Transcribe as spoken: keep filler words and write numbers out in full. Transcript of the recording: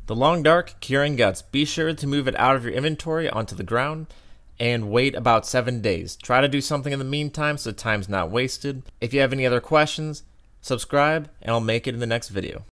The Long Dark Curing Guts. Be sure to move it out of your inventory onto the ground and wait about seven days. Try to do something in the meantime so time's not wasted. If you have any other questions, subscribe and I'll make it in the next video.